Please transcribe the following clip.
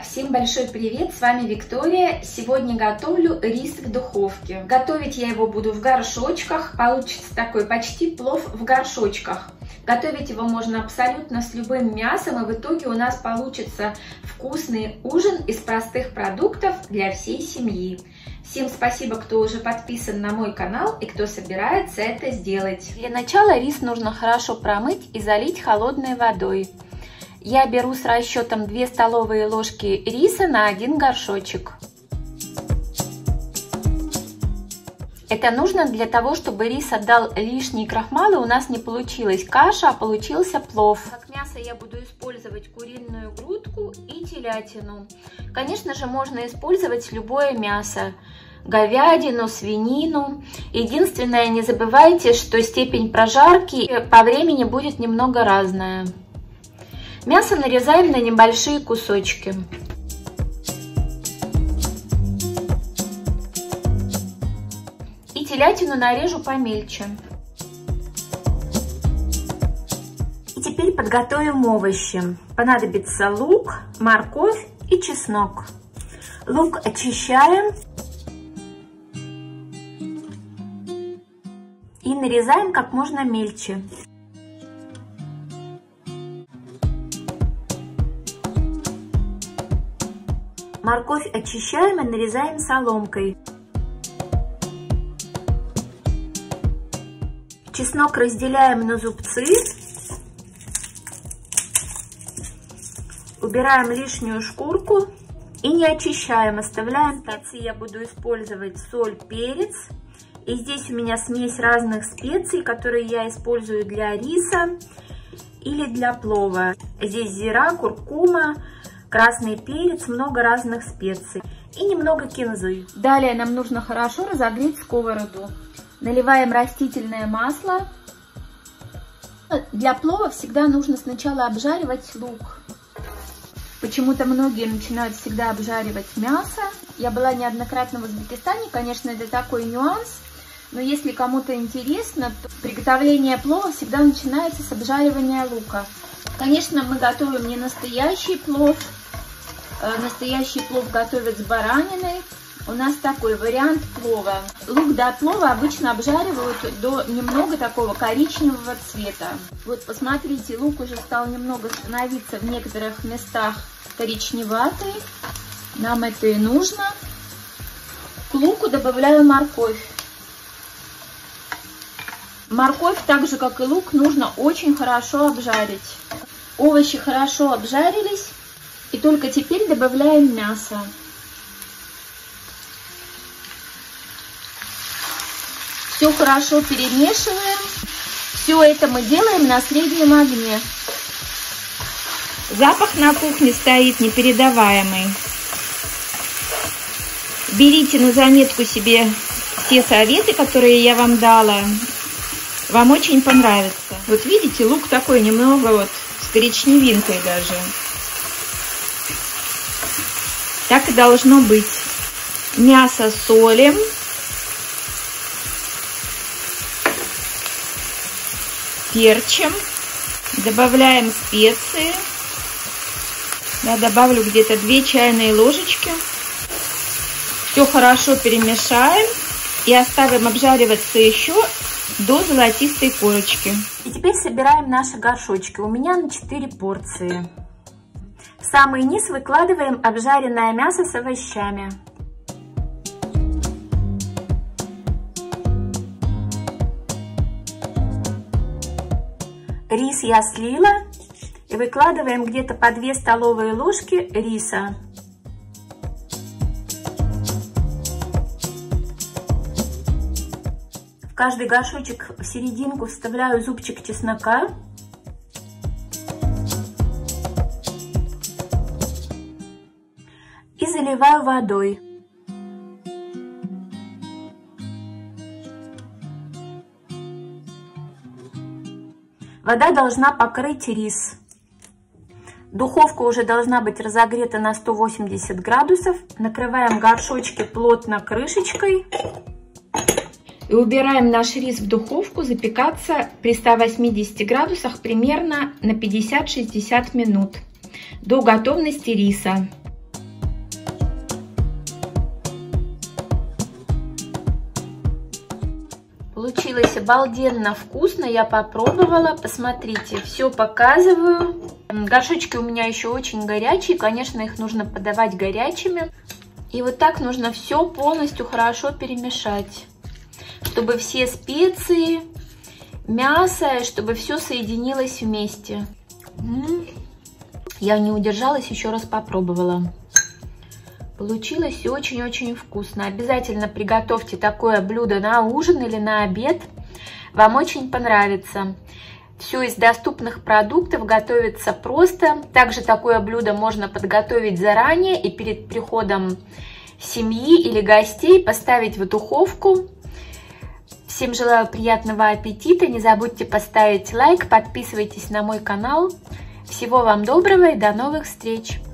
Всем большой привет, с вами Виктория. Сегодня готовлю рис в духовке. Готовить я его буду в горшочках, получится такой почти плов в горшочках. Готовить его можно абсолютно с любым мясом, и в итоге у нас получится вкусный ужин из простых продуктов для всей семьи. Всем спасибо, кто уже подписан на мой канал и кто собирается это сделать. Для начала рис нужно хорошо промыть и залить холодной водой. Я беру с расчетом 2 столовые ложки риса на 1 горшочек. Это нужно для того, чтобы рис отдал лишний крахмал, и у нас не получилась каша, а получился плов. Как мясо я буду использовать куриную грудку и телятину. Конечно же, можно использовать любое мясо. Говядину, свинину. Единственное, не забывайте, что степень прожарки по времени будет немного разная. Мясо нарезаем на небольшие кусочки. И телятину нарежу помельче. И теперь подготовим овощи. Понадобится лук, морковь и чеснок. Лук очищаем и нарезаем как можно мельче. Морковь очищаем и нарезаем соломкой. Чеснок разделяем на зубцы. Убираем лишнюю шкурку и не очищаем, оставляем. Специи я буду использовать соль, перец. И здесь у меня смесь разных специй, которые я использую для риса или для плова. Здесь зира, куркума, красный перец, много разных специй и немного кинзы. Далее нам нужно хорошо разогреть сковороду. Наливаем растительное масло. Для плова всегда нужно сначала обжаривать лук. Почему-то многие начинают всегда обжаривать мясо. Я была неоднократно в Узбекистане, конечно, это такой нюанс. Но если кому-то интересно, то приготовление плова всегда начинается с обжаривания лука. Конечно, мы готовим не настоящий плов. Настоящий плов готовят с бараниной. У нас такой вариант плова. Лук до плова обычно обжаривают до немного такого коричневого цвета. Вот посмотрите, лук уже стал немного становиться в некоторых местах коричневатый. Нам это и нужно. К луку добавляю морковь. Морковь, так же как и лук, нужно очень хорошо обжарить. Овощи хорошо обжарились. И только теперь добавляем мясо. Все хорошо перемешиваем. Все это мы делаем на среднем огне. Запах на кухне стоит непередаваемый. Берите на заметку себе те советы, которые я вам дала. Вам очень понравится. Вот видите, лук такой немного вот с коричневинкой даже. Так и должно быть. Мясо солим. Перчим. Добавляем специи. Я добавлю где-то 2 чайные ложечки. Все хорошо перемешаем. И оставим обжариваться еще до золотистой корочки. И теперь собираем наши горшочки. У меня на 4 порции. В самый низ выкладываем обжаренное мясо с овощами. Рис я слила и выкладываем где-то по 2 столовые ложки риса. В каждый горшочек в серединку вставляю зубчик чеснока. И заливаю водой. Вода должна покрыть рис. Духовка уже должна быть разогрета на 180 градусов. Накрываем горшочки плотно крышечкой. И убираем наш рис в духовку запекаться при 180 градусах примерно на 50-60 минут до готовности риса. Получилось обалденно вкусно, я попробовала, посмотрите, все показываю. Горшочки у меня еще очень горячие, конечно, их нужно подавать горячими. И вот так нужно все полностью хорошо перемешать, чтобы все специи, мясо, чтобы все соединилось вместе. Я не удержалась, еще раз попробовала. Получилось очень-очень вкусно. Обязательно приготовьте такое блюдо на ужин или на обед. Вам очень понравится. Все из доступных продуктов, готовится просто. Также такое блюдо можно подготовить заранее и перед приходом семьи или гостей поставить в духовку. Всем желаю приятного аппетита. Не забудьте поставить лайк, подписывайтесь на мой канал. Всего вам доброго и до новых встреч!